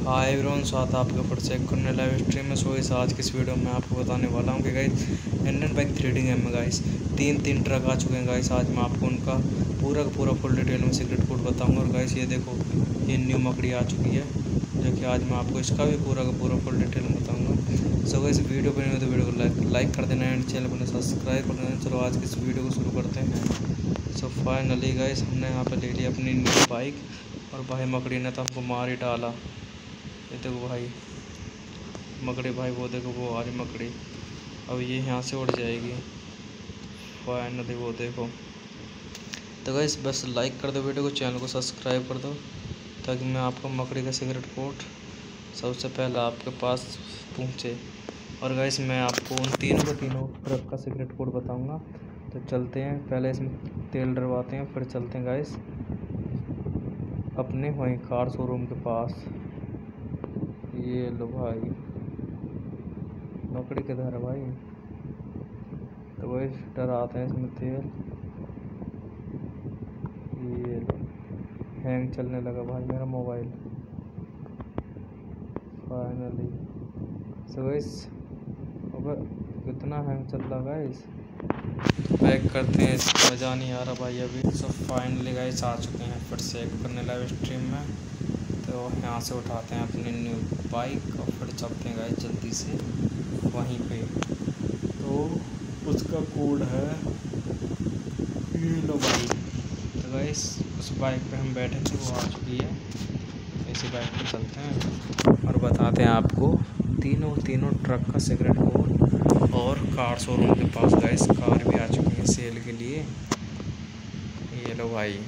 Hi everyone, स्वागत है आपका फिर से एक करने लाइव स्ट्रीम में। सो इस आज की इस वीडियो में आपको बताने वाला हूँ कि guys Indian bike driving game में गाइस तीन ट्रक आ चुके हैं गाइस। आज मैं आपको उनका पूरा का पूरा फुल डिटेल में सीक्रेट कोड बताऊँगा। और गाइस ये देखो, ये न्यू मकड़ी आ चुकी है जो कि आज मैं आपको इसका भी पूरा का पूरा फुल डिटेल में बताऊँगा। सो गाइस वीडियो पर नहीं तो वीडियो को लाइक कर देना एंड चैनल को सब्सक्राइब कर देना। चलो आज की इस वीडियो को शुरू करते हैं। सो फाइनली गाइस हमने यहाँ पर ले लिया अपनी न्यू बाइक और भाई मकड़ी ने तो हमको मार ही डाला। ये देखो भाई मकड़ी, भाई वो देखो वो आ रही मकड़ी। अब ये यहाँ से उड़ जाएगी फाइनली, वो देखो। तो गाइस बस लाइक कर दो वीडियो को, चैनल को सब्सक्राइब कर दो ताकि मैं आपको मकड़ी का सीक्रेट कोड सबसे पहले आपके पास पहुँचे। और गाइस मैं आपको उन तीनों ट्रक का सीक्रेट कोड बताऊँगा। तो चलते हैं, पहले इसमें तेल डलवाते हैं फिर चलते हैं गाइस अपने वहीं कार शोरूम के पास। ये लो भाई मकड़ी किधर है भाई। तो वही डराते हैं इसमें तेल। ये लो हैंग चलने लगा भाई मेरा मोबाइल फाइनली। सो गाइस अब कितना हैंग चल रहा गाइस। पैक करते हैं, इसका मज़ा नहीं आ रहा भाई अभी। सो फाइनली गाइस आ चुके हैं फिर से एक करने लाइव स्ट्रीम में। तो यहाँ से उठाते हैं अपनी न्यू बाइक और फिर चलते हैं गाइस जल्दी से वहीं पे। तो उसका कोड है ये लो भाई। तो गाइस उस बाइक पे हम बैठे थे वो आ चुकी है। इसी बाइक पे चलते हैं और बताते हैं आपको तीनों ट्रक का सीक्रेट कोड। और कार शोरूम के पास गाइस कार भी आ चुकी है सेल के लिए। ये लो भाई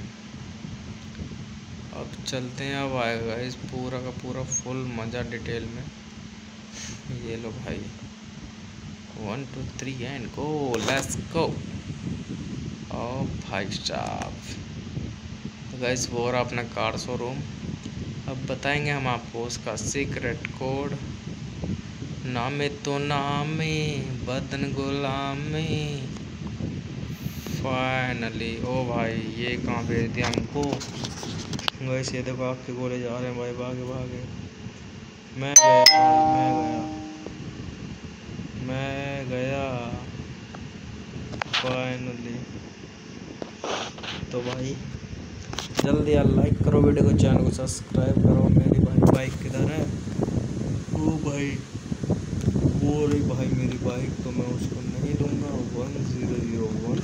अब चलते हैं। अब आएगा इस पूरा का पूरा फुल मज़ा डिटेल में। ये लो भाई 1 2 3 एंड गो, लेट्स गो। ओ भाई साहब, तो गाइस वो रहा अपना कार शोरूम। अब बताएंगे हम आपको उसका सीक्रेट कोड। नामे तो नामे बदन गुलामी फाइनली। ओ भाई ये कहाँ भेज दिया हमको गाइस। ये देखो आपके गोले जा रहे हैं भाई, भागे भागे। मैं गया भाई, मैं गया फाइनली। तो भाई जल्दी यार लाइक करो वीडियो को, चैनल को सब्सक्राइब करो। मेरी भाई बाइक किधर है? ओ भाई वो रही भाई मेरी बाइक, तो मैं उसको नहीं दूंगा। 1001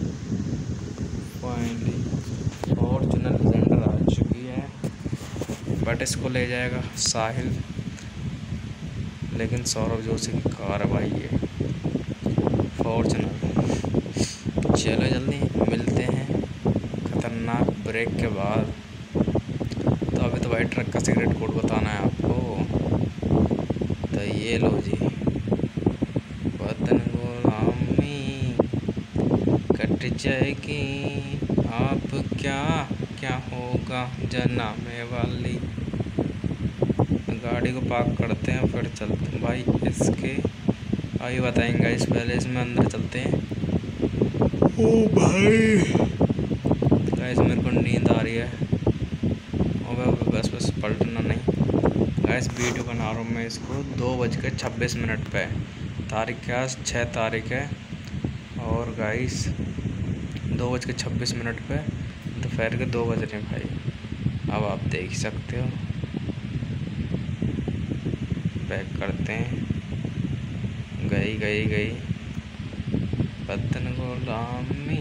फाइनली फॉर्च्यूनर लेजेंडर आ चुकी है बट इसको ले जाएगा साहिल, लेकिन सौरभ जोशी की कार है भाई ये फॉर्च्यूनर। चलो जल्दी मिलते हैं खतरनाक ब्रेक के बाद। तो अभी तो भाई ट्रक का सीक्रेट कोड बताना है आपको। तो ये लो जी, बदन गुलामी कट जाएगी आप क्या क्या होगा जनामे वाली। गाड़ी को पार्क करते हैं फिर चलते हैं भाई इसके अभी बताएंगे। इस पहले इसमें अंदर चलते हैं। ओ भाई गाइस मेरे को नींद आ रही है। और बस पलटना नहीं गाइस। वीडियो बना रहा हूँ मैं इसको 2:26 पे। तारीख क्या 6 तारीख है। और गाइस 2:26 पे दोपहर के 2 बज रहे हैं भाई। अब आप देख सकते हो। पैक करते हैं। गई बदन गुलामी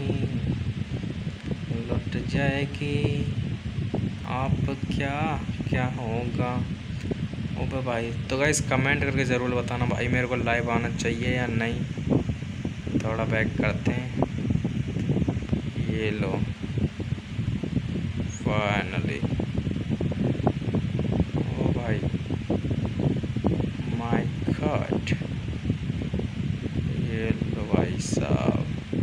लुट जाएगी आप क्या क्या होगा। ओ भाई तो गाइस कमेंट करके ज़रूर बताना भाई मेरे को लाइव आना चाहिए या नहीं। थोड़ा बैक करते हैं। ये लो फाइनली। ओ भाई माय गॉड, ये लो भाई साहब।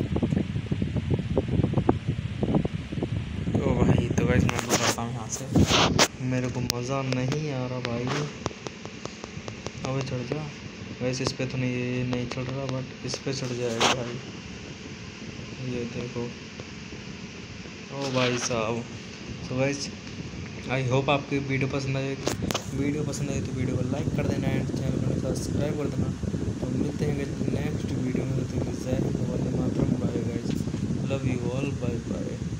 ओ भाई तो गाइस मैं बताता हूँ यहाँ से, मेरे को मज़ा नहीं आ रहा भाई। अबे चढ़ जा वैसे इस पे तो नहीं चढ़ रहा बट इस पे चढ़ जाएगा भाई। ये देखो ओ भाई साहब। तो गाइस आई होप आपकी वीडियो पसंद आई। वीडियो पसंद आई तो वीडियो को लाइक कर देना एंड चैनल को सब्सक्राइब कर देना। तो मिलते हैं नेक्स्ट वीडियो में। तो जय हिंद, वंदे मातरम, bye guys, love you all, bye bye.